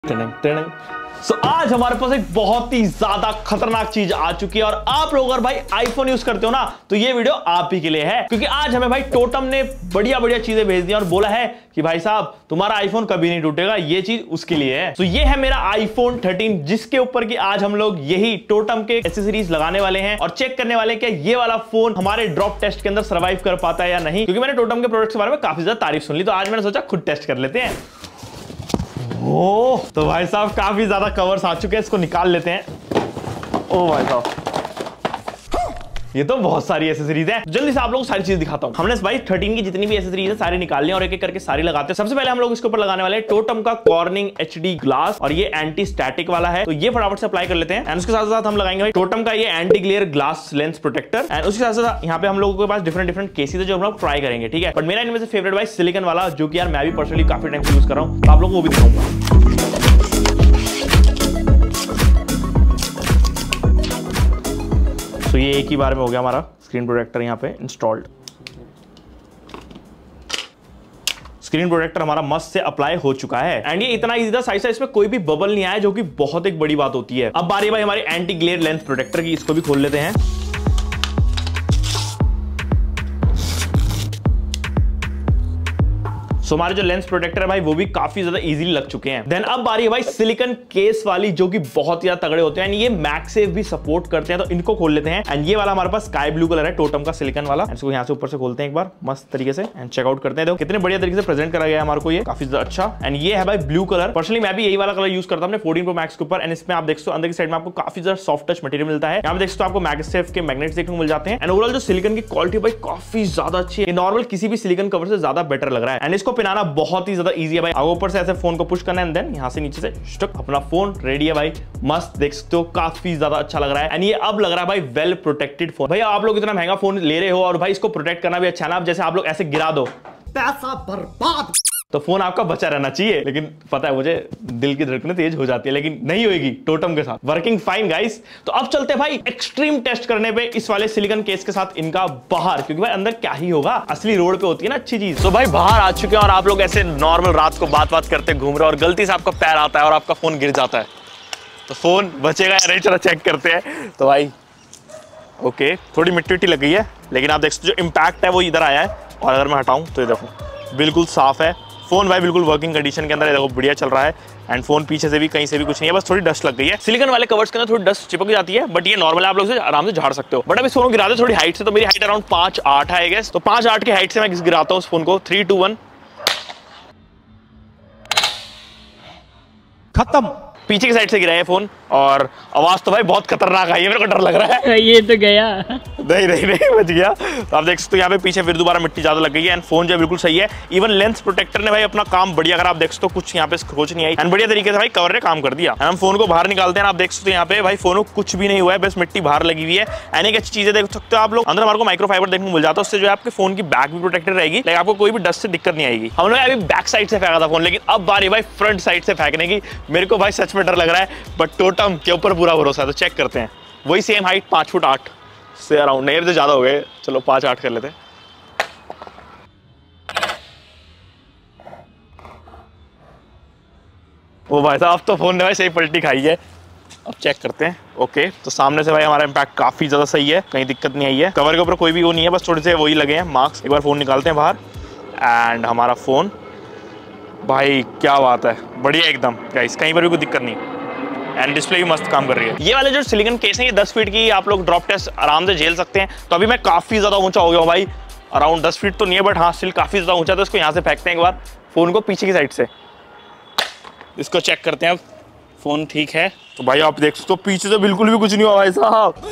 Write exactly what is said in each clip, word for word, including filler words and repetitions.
सो so, आज हमारे पास एक बहुत ही ज्यादा खतरनाक चीज आ चुकी है और आप लोग अगर भाई आईफोन यूज करते हो ना तो ये वीडियो आप ही के लिए है, क्योंकि आज हमें भाई टोटम ने बढ़िया बढ़िया चीजें भेज दी और बोला है कि भाई साहब तुम्हारा आईफोन कभी नहीं टूटेगा, ये चीज उसके लिए है। तो ये है मेरा आईफोन थर्टीन, जिसके ऊपर की आज हम लोग यही टोटम के एक्सेसरीज लगाने वाले हैं और चेक करने वाले हैं कि ये वाला फोन हमारे ड्रॉप टेस्ट के अंदर सर्वाइव कर पाता है या नहीं, क्योंकि मैंने टोटम के प्रोडक्ट्स के बारे में काफी ज्यादा तारीफ सुन ली, तो आज मैंने सोचा खुद टेस्ट कर लेते हैं। ओह तो भाई साहब काफी ज्यादा कवर्स आ चुके हैं, इसको निकाल लेते हैं। ओ भाई साहब ये तो बहुत सारी एसेसरीज है, जल्दी से आप लोगों को सारी चीज दिखाता हूं। हमने भाई थर्टीन की जितनी भी एसेसरीज है सारी निकाल ली और एक एक करके सारी लगाते हैं। सबसे पहले हम लोग इसके ऊपर लगाने वाले हैं टोटम का कॉर्निंग एचडी ग्लास, और ये एंटी स्टैटिक वाला है, तो ये फटाफट से अप्लाई कर लेते हैं। एंड उसके साथ साथ हम लगाएंगे भाई टोटम का ये anti glare glass lens protector, and उसके साथ साथ यहाँ पे हम लोगों के पास डिफरेंट डिफरेंट केसेस है जो हम लोग ट्राई करेंगे, ठीक है। बट मेरा इनमें से फेवरेट भाई सिलिकॉन वाला, जो कि यार मैं भी पर्सनली काफी टाइम से यूज कर रहा हूँ, तो आप लोगों को वो भी दिखाऊंगा। तो ये एक ही बार में हो गया हमारा स्क्रीन प्रोटेक्टर यहाँ पे इंस्टॉल्ड। स्क्रीन प्रोटेक्टर हमारा मस्त से अप्लाई हो चुका है एंड ये इतना इजी था, साइज इसमें कोई भी बबल नहीं आया, जो कि बहुत एक बड़ी बात होती है। अब बारी भाई हमारे एंटी ग्लेयर लेंस प्रोटेक्टर की, इसको भी खोल लेते हैं। So, हमारे जो लेंस प्रोटेक्टर है भाई वो भी काफी ज्यादा इजीली लग चुके हैं। देन अब बारी है भाई सिलिकॉन केस वाली, जो कि बहुत ज्यादा तगड़े होते हैं एंड ये मैगसेफ भी सपोर्ट करते हैं, तो इनको खोल लेते हैं। एंड ये वाला हमारे पास स्काई ब्लू कलर है टोटम का सिलिकॉन वाला, इसको यहाँ से ऊपर से खोलते हैं एक बार मस्त तरीके से एंड चेकआउट करते हैं। देखो कितने बढ़िया तरीके से प्रेजेंट करा गया है हमारे को, ये काफी ज्यादा अच्छा। एंड ये है भाई ब्लू कलर, पर्सनली मैं भी यही वाला कलर यूज करता हूँ अपने फोर्टीन प्रो मैक्स के ऊपर। एंड इसमें आप देख सकते हो अंदर की साइड में आपको काफी ज्यादा सॉफ्ट टच मटेरियल मिलता है। यहाँ पे देख सकते हो आपको मैगसेफ के मैग्नेट्स देखने को मिल जाते हैं। एंड ओवरऑल जो सिलिकॉन की क्वालिटी भाई काफी ज्यादा अच्छी है, नॉर्मल किसी भी सिलिकॉन कवर से ज्यादा बेटर लग रहा है। एंड इसको पहनाना बहुत ही ज्यादा इजी है भाई, आगे ऊपर से ऐसे फोन को पुश करना है एंड देन यहां से नीचे से स्टक अपना फोन रेडी है भाई, मस्त देख सकते हो काफी ज्यादा अच्छा लग रहा है। एंड ये अब लग रहा है भाई वेल प्रोटेक्टेड फोन। भाई आप लोग इतना महंगा फोन ले रहे हो और भाई इसको प्रोटेक्ट करना भी अच्छा ना, जैसे आप लोग ऐसे गिरा दो पैसा बर्बाद, तो फोन आपका बचा रहना चाहिए। लेकिन पता है मुझे दिल की धड़कनें तेज हो जाती है, लेकिन नहीं होगी टोटम के साथ, वर्किंग फाइन गाइस। तो अब चलते हैं भाई एक्सट्रीम टेस्ट करने पे इस वाले सिलिकॉन केस के साथ इनका बाहर, क्योंकि भाई अंदर क्या ही होगा, असली रोड पे होती है ना अच्छी चीज। तो भाई बाहर आ चुके हैं और आप लोग ऐसे नॉर्मल रात को बात बात करते घूम रहे हो और गलती से आपका पैर आता है और आपका फोन गिर जाता है, तो फोन बचेगा या नहीं, चलो चेक करते हैं। तो भाई ओके थोड़ी मिट्टी मिट्टी लग गई है, लेकिन आप देख सकते हो जो इम्पैक्ट है वो इधर आया है, और अगर मैं हटाऊं तो ये देखो बिल्कुल साफ है फोन भाई, बिल्कुल वर्किंग कंडीशन के अंदर है, देखो बढ़िया चल रहा है। एंड फोन पीछे से भी कहीं से भी कुछ नहीं है, बस थोड़ी डस्ट लग गई है। सिलिकॉन वाले कवर्स के अंदर थोड़ी डस्ट चिपक जाती है, बट ये नॉर्मल है, आप लोग से आराम से झाड़ सकते हो। बट अब इस फोन को गिरा दो थोड़ी हाइट से, तो मेरी हाइट अराउंड पांच आठ है गेस, तो पांच आठ की हाइट से मैं गिराता हूँ उस फोन को। थ्री टू वन खत्म। पीछे की साइड से गिरा है फोन और आवाज तो भाई बहुत खतरनाक आई है, मेरे को डर लग रहा है। ये तो गया नहीं नहीं नहीं बच गया। तो आप देख सकते हो यहाँ पे पीछे फिर दोबारा मिट्टी ज्यादा लग गई है एंड फोन जो बिल्कुल सही है। इवन लेंस प्रोटेक्टर ने भाई अपना काम बढ़िया, अगर आप देख सकते हो कुछ यहाँ पे खरोच नहीं आई एंड बढ़िया तरीके से भाई कवर ने काम कर दिया। हम फोन को बाहर निकालते हैं, आप देख सकते हो यहाँ पे भाई फोन को कुछ भी नहीं हुआ है, बस मिट्टी बाहर लगी हुई है। एंड एक अच्छी चीजें देख सकते हो आप लोग, अंदर हमारे को माइक्रोफाइबर देखने को मिल जाता है, उससे जो है आपके फोन की बैक भी प्रोटेक्टेड रहेगी, लेकिन आपको कोई भी डस्ट से दिक्कत नहीं आएगी। हम लोग अभी बैक साइड से फेंका था फोन, लेकिन अब बारी भाई फ्रंट साइड से फेंकने की। मेरे को भाई सच में डर लग रहा है, बट टोटम के ऊपर पूरा भरोसा है, तो चेक करते हैं। वही सेम हाइट पांच फुट आठ से अराउंड, नहीं तो ज्यादा हो गए, चलो पांच आठ कर लेते हैं। वो भाई साहब तो फोन ने भाई सही पलटी खाई है। अब चेक करते हैं। ओके तो सामने से भाई हमारा इम्पैक्ट काफी ज्यादा सही है, कहीं दिक्कत नहीं आई है। कवर के ऊपर कोई भी वो नहीं है, बस थोड़े से वही लगे हैं मार्क्स। एक बार फोन निकालते हैं बाहर एंड हमारा फोन भाई क्या बात है, बढ़िया एकदम गाइस, कहीं पर भी कोई दिक्कत नहीं। एंड डिस्प्ले भी मस्त काम कर रही है। ये वाले जो सिलिकॉन केस है ये दस फीट की, आप लोग ड्रॉप टेस्ट आराम से झेल सकते हैं। तो अभी मैं काफी ज्यादा ऊंचा हो गया हूँ भाई, अराउंड दस फीट तो नहीं है, बट हाँ स्टिल काफी ज्यादा ऊंचा। तो इसको यहाँ से फेंकते हैं एक बार फोन को पीछे की साइड से, इसको चेक करते हैं। अब फोन ठीक है, तो भाई आप देख सकते हो पीछे से बिल्कुल भी कुछ नहीं हुआ भाई साहब।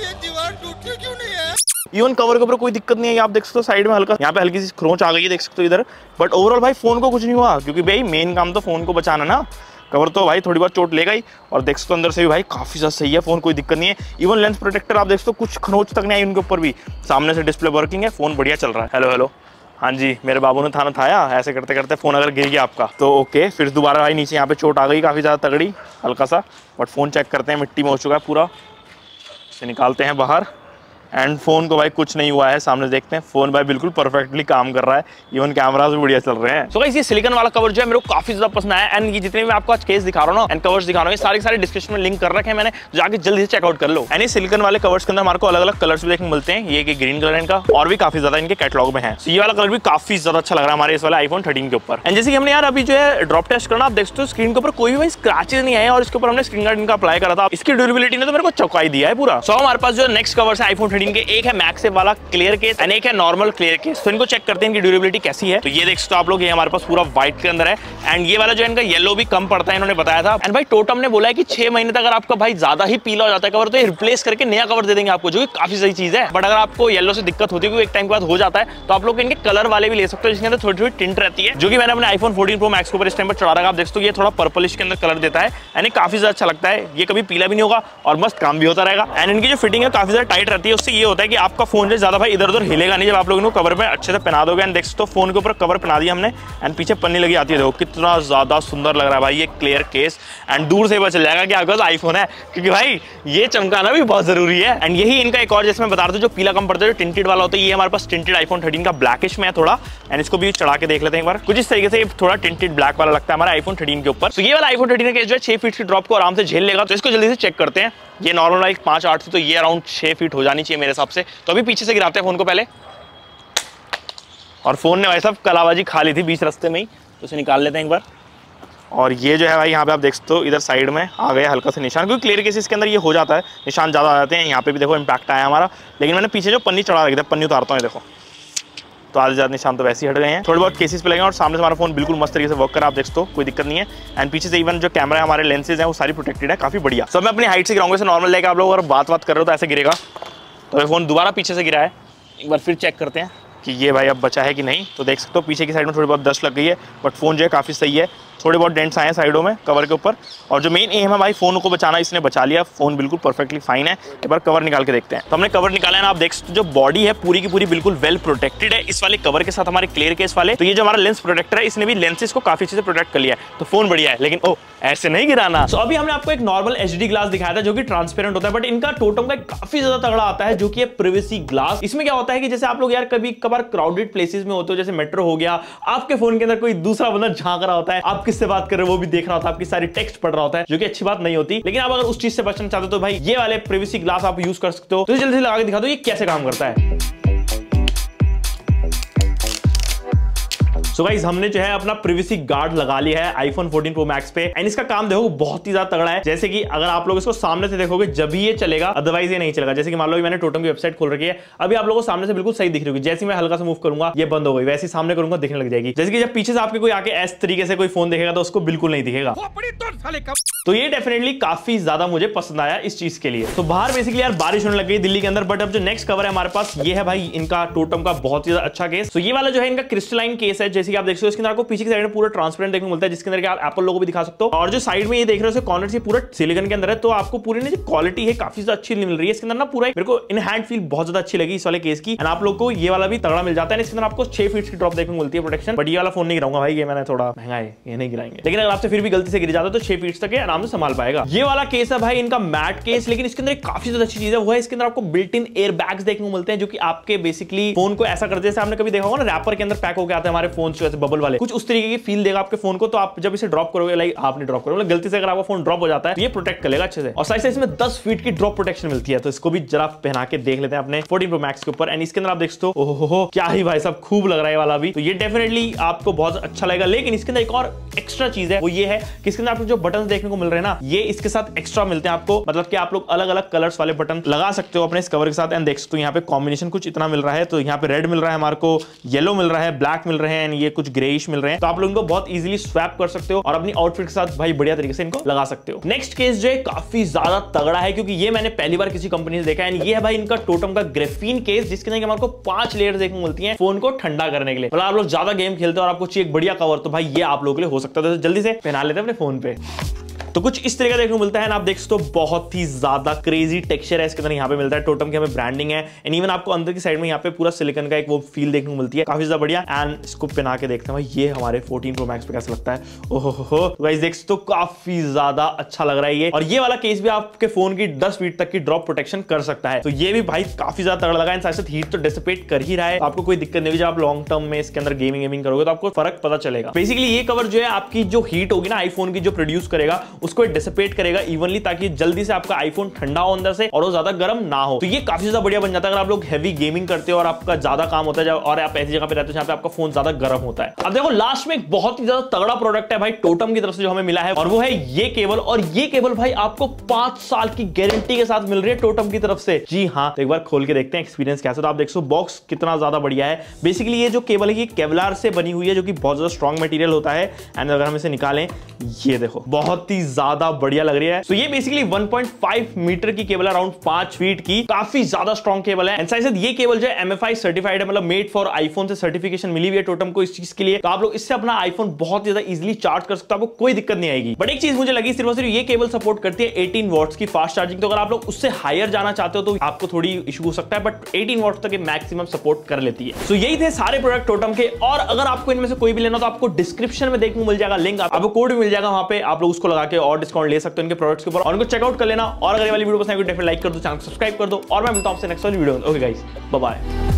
इवन कवर के ऊपर कोई दिक्कत नहीं है, आप देख सकते हो साइड में हल्का यहाँ पे हल्की सी खरोंच आ गई है, देख सकते हो इधर। बट ओवरऑल भाई फोन को कुछ नहीं हुआ, क्योंकि भाई मेन काम तो फोन को बचाना ना। कवर तो भाई थोड़ी बहुत चोट लेगा ही, और देख सकते हो अंदर से भी भाई काफी ज्यादा सही है फोन, कोई दिक्कत नहीं है। इवन लेंस प्रोटेक्टर आप देख सकते हो कुछ खरोंच तक नहीं आई उनके ऊपर भी, सामने से डिस्प्ले वर्किंग है, फोन बढ़िया चल रहा है। हेलो हेलो हाँ जी, मेरे बाबू ने थाना थाया, ऐसे करते करते फोन अगर गिर गया आपका तो ओके। फिर दोबारा भाई नीचे यहाँ पे चोट आ गई काफी ज्यादा तगड़ी, हल्का सा, बट फोन चेक करते हैं, मिट्टी में हो चुका है पूरा। इसे निकालते हैं बाहर एंड फोन को भाई कुछ नहीं हुआ है, सामने देखते हैं फोन भाई बिल्कुल परफेक्टली काम कर रहा है, इवन कैमरास भी बढ़िया चल रहे हैं। सो गाइस ये सिलिकॉन वाला कवर जो है मेरे को काफी ज्यादा पसंद आया एंड ये जितने भी मैं आपको आज केस दिखा रहा हूं ना एंड कवर्स दिखा रहा हूं, सारे सारे डिस्क्रिप्शन में लिंक कर रखे हैं मैंने, जाके जल्दी से चेकआउट कर लो। एंड ये सिलिकॉन वाले कवर्स के अंदर हमारे को अलग अलग कलर्स भी देखने मिलते हैं, ये कि ग्रीन कलर इनका और भी काफी ज्यादा इनके कैटलॉग में है। so, ये वाला कलर भी काफी ज्यादा अच्छा लग रहा है हमारे इस वाले आईफोन थर्टीन के ऊपर। एंड जैसे कि हमने यार अभी जो है ड्रॉप टेस्ट करना, आप देख सकते हो स्क्रीन के ऊपर कोई भी स्क्रैचेस नहीं आए और इसके ऊपर हमने स्क्रीन गार्ड इनका अप्लाई करा था, इसकी ड्यूरेबिलिटी ने तो मेरे को चौंकाई दिया है पूरा। सो so, हमारे पास जो नेक्स्ट कवर्स है आईफोन थर्टीन के, एक है मैक्सेफ वाला क्लियर केस एंड एक है नॉर्मल क्लियर केस। तो इनको चेक करते हैं इनकी ड्यूरेबिलिटी कैसी है। तो ये देख सकते हो आप लोग, ये हमारे पास पूरा व्हाइट के अंदर है एंड ये वाला जो इनका येलो भी कम पड़ता है इन्होंने बताया था। एंड भाई टोटम ने बोला है कि छह महीने तक अगर आपका भाई ज्यादा ही पीला हो जाता है कवर तो ये रिप्लेस करके नया कवर दे देंगे आपको, जो कि काफी सही चीज है। बट अगर आपको येलो से दिक्कत होती है, एक टाइम के बाद हो जाता है, तो आप लोग इनके कलर वाले भी ले सकते हो जिसके अंदर थोड़ी थोड़ी टिंट रहती है, जो कि मैंने अपने आईफोन फोर्टीन प्रो मैक्स के ऊपर इस टाइम पर चढ़ा रखा। आप देख सकते हो ये थोड़ा पर्पलिश के अंदर कलर देता है एंड काफी ज्यादा अच्छा लगता है, ये कभी पीला भी नहीं होगा और मस्त काम भी होता रहेगा। एंड इनकी जो फिटिंग है काफी ज्यादा टाइट रहती है, उससे ये होता है कि आपका फोन जो ज्यादा भाई इधर उधर हिलेगा नहीं जब आप लोग इनको कवर में अच्छे से पहना दोगे। एंड देख सकते हो फोन के ऊपर कवर पहना दिया हमने एंड पीछे पन्नी लगी आती है, देखो कितना ज्यादा सुंदर लग रहा है भाई ये क्लियर केस। एंड दूर से पता चल जाएगा कि आपके पास आईफोन है, क्योंकि भाई ये चमकाना भी बहुत जरूरी है। एंड यही इनका एक और जैसे मैं बता रहा था जो पीला कम पड़ता है, जो टिंटेड वाला होता है, ये हमारे पास टिंटेड आईफोन थर्टीन का ब्लैकिश में है थोड़ा। एंड इसको भी चढ़ा के देख लेते हैं एक बार, कुछ इस तरीके से थोड़ा टिंटेड ब्लैक वाला लगता है हमारा आईफोन थर्टीन के ऊपर। तो ये वाला आईफोन थर्टीन का जो है छह फीट की ड्रॉप को आराम से झेल लेगा, तो इसको जल्दी से चेक करते हैं। ये नॉर्मल लाइक पांच आठ थी, तो ये अराउंड छह फीट हो जानी चाहिए मेरे हिसाब से। तो अभी पीछे से गिराते हैं फोन को पहले, और फोन ने भाई साहब कलाबाजी खा ली थी बीच रास्ते में ही, तो इसे निकाल लेते हैं एक बार। और ये जो है भाई यहाँ पे आप देख सकते हो इधर साइड में आ गया हल्का सा निशान, क्योंकि क्लियर केसेस के अंदर ये हो जाता है, निशान ज़्यादा आ जाते हैं। यहाँ पे भी देखो इम्पैक्ट आया हमारा, लेकिन मैंने पीछे जो पन्नी चढ़ा रखी था, पन्नी उतारता हूँ देखो, तो आधे ज़्यादा निशान तो वैसे ही हट गए हैं, थोड़े बहुत केसेस पे लगे हैं। और सामने से हमारा फोन बिल्कुल मस्त तरीके से वर्क कर रहा है, आप देख सकते हो कोई दिक्कत नहीं है। एंड पीछे से इवन जो कैमरा है, हमारे लेंसेज हैं, वो सारी प्रोटेक्टेड है, काफी बढ़िया। सब मैं अपनी हाइट से गिराऊंगा, नॉर्मल लेके आप लोग अगर बात बात कर रहे हो तो ऐसे गिरेगा। तो फोन दोबारा पीछे से गिरा है, एक बार फिर चेक करते हैं कि ये भाई अब बचा है कि नहीं। तो देख सकते हो पीछे की साइड में थोड़ी बहुत डस्ट लग गई है, बट फोन जो है काफ़ी सही है। थोड़े बहुत डेंट्स आए हैं साइडों में कवर के ऊपर, और जो मेन एम है भाई फोन को बचाना, इसने बचा लिया, फोन बिल्कुल परफेक्टली फाइन है। एक बार कवर निकाल के देखते हैं। तो हमने कवर निकाला है ना, आप देख सकते हो जो बॉडी है पूरी की पूरी बिल्कुल वेल प्रोटेक्टेड है इस वाले कवर के साथ, हमारे क्लियर केस वाले। तो ये जो हमारा लेंस प्रोटेक्टर है, इसने भी लेंसेज को काफी अच्छे से प्रोटेक्ट कर लिया है, तो फोन बढ़िया है। लेकिन ओ ऐसे नहीं गिराना। सो so, अभी हमने आपको एक नॉर्मल एचडी ग्लास दिखाया था जो कि ट्रांसपेरेंट होता है, बट इनका टोटम का काफी ज्यादा तगड़ा आता है जो कि प्रिवेसी ग्लास। इसमें क्या होता है कि जैसे आप लोग यार कभी कभार क्राउडेड प्लेसेस में होते हो, जैसे मेट्रो हो गया, आपके फोन के अंदर कोई दूसरा बंदा झांक रहा होता है, आप किससे बात कर रहे हो वो भी देख रहा होता है, आपकी सारी टेक्स्ट पढ़ रहा होता है, जो कि अच्छी बात नहीं होती। लेकिन आप अगर उस चीज से बचना चाहते हो तो भाई ये वाले प्रिवेसी ग्लास आप यूज कर सकते हो। तो जल्दी से लगा के दिखा दो ये कैसे काम करता है। सो so गाइस हमने जो है अपना प्रिवेसी गार्ड लगा लिया है आईफोन फोर्टीन प्रो मैक्स पे, एंड इसका काम देखो बहुत ही ज्यादा तगड़ा है। जैसे कि अगर आप लोग इसको सामने से देखोगे जब भी ये चलेगा, अदरवाइज ये नहीं चलेगा। जैसे कि मान लो मैंने टोटम की वेबसाइट खोल रखी है, अभी आप लोगों को सामने से बिल्कुल सही दिख रही होगी। जैसे मैं हल्का सा मूव करूंगा ये बंद हो गई, वैसे सामने करूंगा दिखने लग जाएगी। जैसे कि जब पीछे से आपके कोई आके इस तरीके से कोई फोन देखेगा तो उसको बिल्कुल नहीं दिखेगा। तो ये डेफिनेटली काफी ज्यादा मुझे पसंद आया इस चीज के लिए। तो बाहर बेसिकली यार बारिश होने लग गई दिल्ली के अंदर, बट अब जो नेक्स्ट कवर है हमारे पास ये है भाई इनका टोटम का बहुत ही ज्यादा अच्छा केस। तो ये वाला जो है इनका क्रिस्टलाइन केस है, जैसे कि आप देख सकते हो। इसके अंदर आपको पीछे की साइड में पूरा ट्रांसपेरेंट देखने को मिलता है, जिसके अंदर आप एप्पल लोगो भी दिखा सकते हो। और जो साइड में ये देख रहे हो कॉर्नर से पूरा सिलिकॉन के अंदर है, तो आपको पूरी जो क्वालिटी है काफी ज्यादा अच्छी मिल रही है इसके अंदर ना। पूरा मेरे को इन हैंड फील बहुत ज्यादा अच्छी लगी इस वाले केस की। एंड आप लोग को ये वाला भी तगड़ा मिल जाता है। इसके अंदर आपको छह फीट की ड्रॉप देखने को मिलती है प्रोटेक्शन, बट ये वाला फोन नहीं गिराऊंगा भाई, ये मैंने थोड़ा महंगा है, ये नहीं गिराएंगे। लेकिन अगर आपसे फिर भी गलती से गिर जाता है तो छह फीट तक आराम से संभाल पाएगा। ये वाला केस है भाई इनका मैट केस, लेकिन इसके अंदर काफी ज्यादा अच्छी चीज है, वो है इसके अंदर आपको बिल्ट इन एयर बैग्स देखने को मिलते हैं, जो कि आपके बेसिकली फोन को ऐसा करते हैं, जैसे आपने कभी देखा होगा ना रैपर के अंदर पैक होकर आते हैं हमारे फोन जो ऐसे बबल वाले, कुछ उस तरीके की फील देगा आपके फोन को। तो आप जब इसे ड्रॉप करोगे, लाइक आपने ड्रॉप करोगे, गलती से अगर आपका फोन ड्रॉप हो जाता है तो ये प्रोटेक्ट करेगा अच्छे से। और साइड से इसमें दस फीट की ड्रॉप प्रोटेक्शन मिलती है, तो इसको भी जरा पहना के देख लेते हैं अपने फोर्टीन प्रो मैक्स के ऊपर। एंड इसके अंदर आप देख सकते हो ओहो हो क्या ही भाई साहब खूब लग रहा है वाला भी। तो ये डेफिनेटली आपको बहुत अच्छा लगेगा। लेकिन इसके अंदर एक और एक्स्ट्रा चीज है, वो ये है कि इसके अंदर आपको जो बटन देखने को मिल रहे हैं ना, ये इसके साथ एक्स्ट्रा मिलते हैं आपको, मतलब कि आप लोग अलग अलग कलर्स वाले बटन लगा सकते हो अपने इस कवर के साथ। एंड देख सकते हो यहाँ पे कॉम्बिनेशन कुछ इतना मिल रहा है, तो यहाँ पे रेड मिल रहा है हमारे को, येलो मिल रहा है, ब्लैक मिल रहे हैं, एंड ये कुछ ग्रेइश मिल रहे हैं। तो आप लोग इनको बहुत इजीली स्वैप कर सकते हो और अपनी आउटफिट के साथ भाई बढ़िया तरीके से इनको लगा सकते हो। नेक्स्ट केस जो है काफी ज्यादा तगड़ा है, क्योंकि ये मैंने पहली बार किसी कंपनी से देखा है। ये है भाई इनका टोटम का ग्रेफीन केस, जिसके अंदर हमारे को पांच लेयर देखने को मिलती है फोन को ठंडा करने के लिए। मतलब आप लोग ज्यादा गेम खेलते हो और आपको चाहिए एक बढ़िया कवर, तो भाई ये आप लोगों के लिए हो सकता है। तो जल्दी से पहना लेते हैं अपने फोन पे। तो कुछ इस तरह का देखने को मिलता है ना, आप देख सकते हो बहुत ही ज्यादा क्रेजी टेक्सचर है इसके अंदर यहाँ पे मिलता है। टोटम की हमें ब्रांडिंग है एंड इवन आपको अंदर की साइड में यहाँ पे पूरा सिलिकॉन का एक वो फील देखने को मिलती है, काफी ज्यादा बढ़िया। एंड इसको पहना के देखते हैं भाई ये हमारे फोर्टीन प्रो मैक्स पे कैसा लगता है। ओहो हो गाइस देख सकते हो काफी ज्यादा अच्छा लग रहा है ये। और ये वाला केस भी आपके फोन की दस फीट तक की ड्रॉप प्रोटेक्शन कर सकता है, तो ये भी भाई काफी ज्यादा तगड़ा लगा है। साथ हीट तो डिसिपेट कर ही रहा है, आपको कोई दिक्कत नहीं होगी। जब आप लॉन्ग टर्म में इसके अंदर गेमिंग गेमिंग करोगे तो आपको फर्क पता चलेगा। बेसिकली ये कवर जो है आपकी जो हीट होगी ना आईफोन की जो प्रोड्यूस करेगा उसको डिसिपेट करेगा इवनली, ताकि जल्दी से आपका आईफोन ठंडा हो अंदर से और वो ज्यादा गर्म ना हो। तो ये काफी ज्यादा बढ़िया बन जाता है अगर आप लोग हैवी गेमिंग करते हो और आपका ज्यादा काम होता है और आप ऐसी जगह पे रहते हो जहां पे आपका फोन ज्यादा गर्म होता है। अब देखो लास्ट में एक बहुत ही ज्यादा तगड़ा प्रोडक्ट है भाई टोटम की तरफ से जो हमें मिला है, और वो है ये केबल। और ये केबल भाई आपको पांच साल की गारंटी के साथ मिल रही है टोटम की तरफ से। जी हाँ, तो एक बार खोल के देखते हैं एक्सपीरियंस कैसा। तो आप देख सकते हो बॉक्स कितना ज्यादा बढ़िया है। बेसिकली ये जो केबल है ये केवलार से बनी हुई है जो कि बहुत ज्यादा स्ट्रॉन्ग मटेरियल होता है। एंड अगर हम इसे निकालें, ये देखो बहुत ही ज्यादा बढ़िया लग रही है। तो ये basically one point five metre की केबल, अराउंड पांच फीट की, काफी ज्यादा स्ट्रॉन्ग केबल है। एंड साथ ये केबल जो है एमएफआई सर्टिफाइड है, मतलब मेड फॉर आईफोन से सर्टिफिकेशन मिली हुई है टोटम को इस चीज के लिए। तो आप लोग इससे अपना आईफोन बहुत ज्यादा इजीली चार्ज कर सकते हो, आपको कोई दिक्कत नहीं आएगी। बट एक चीज मुझे लगी सिर्फ और सिर्फ ये केबल सपोर्ट करती है एटीन वॉट्स की फास्ट चार्जिंग। तो अगर आप लोग उससे हायर जाना चाहते हो तो आपको थोड़ी इशू हो सकता है, बट एटीन वॉट्स तक मैक्सिमम सपोर्ट कर लेती है। तो यही थे सारे प्रोडक्ट टोटम के। और अगर आपको इनमें से कोई भी लेना तो आपको डिस्क्रिप्शन में देखने को मिल जाएगा लिंक, आपको कोड भी मिल जाएगा वहां पे, आप लोग उसको लगा के और डिस्काउंट ले सकते हो इनके प्रोडक्ट्स के ऊपर, और उनको चेकआउट कर लेना। और अगर ये वाली वीडियो पसंद है तो डेफिनेटली लाइक कर दो, चैनल को सब्सक्राइब कर दो, और मैं मिलता हूं आपसे नेक्स्ट वाली वीडियो में। Okay guys, bye bye.